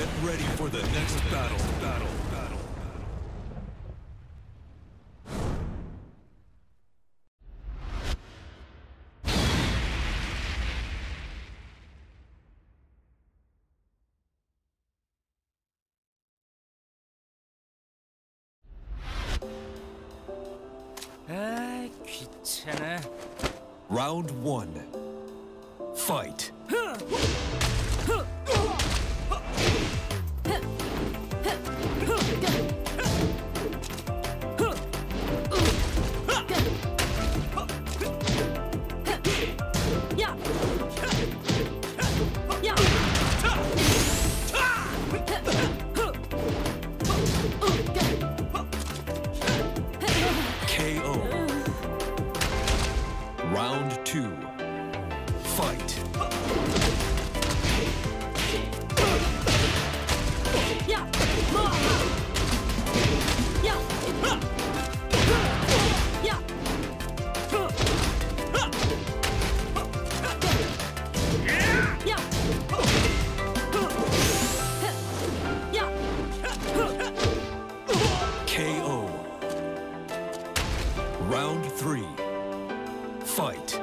Get ready for the next battle. 아, 귀찮아. Round 1. Fight. KO. Round 2. Fight. KO. Round 3. Fight.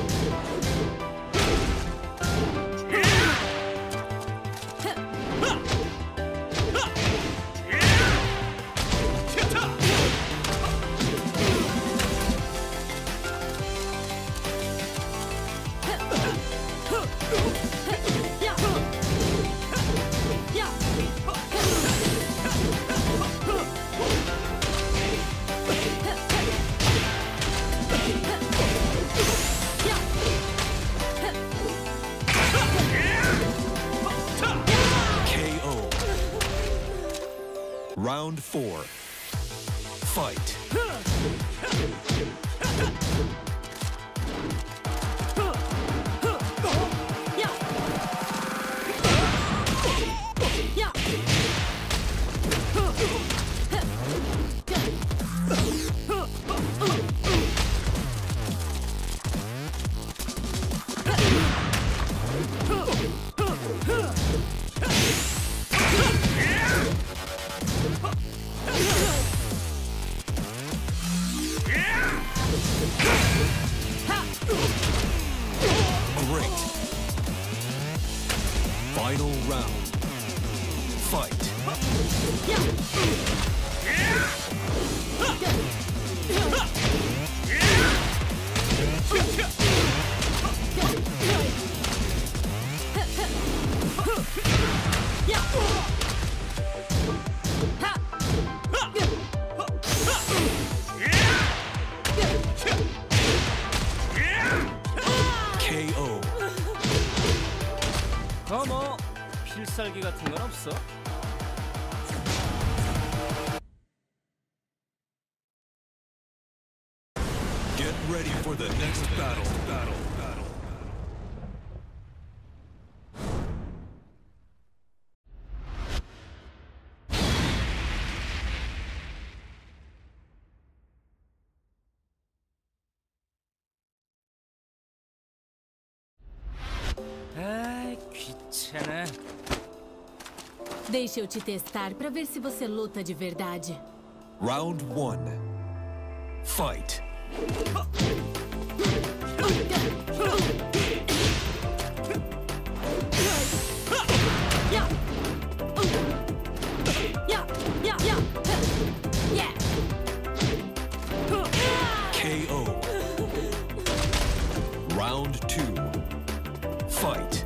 KO. Round 4. Fight. Great. Final round. Fight. KO. 뭐 필살기 같은 건 없어? Get ready for the next battle. 아, 귀찮아. Deixa eu te testar pra ver se você luta de verdade. Round 1. Fight. KO. Round 2. Fight.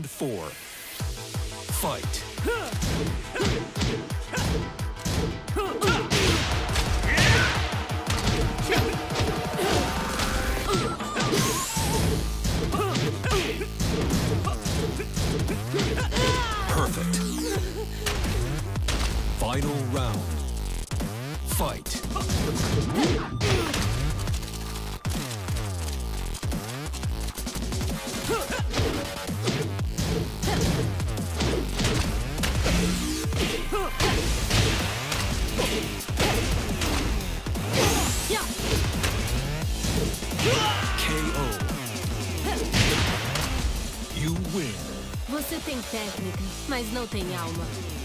Round 4. Fight. Perfect. Final round. Fight. KO. You win. Você tem técnica, mas não tem alma.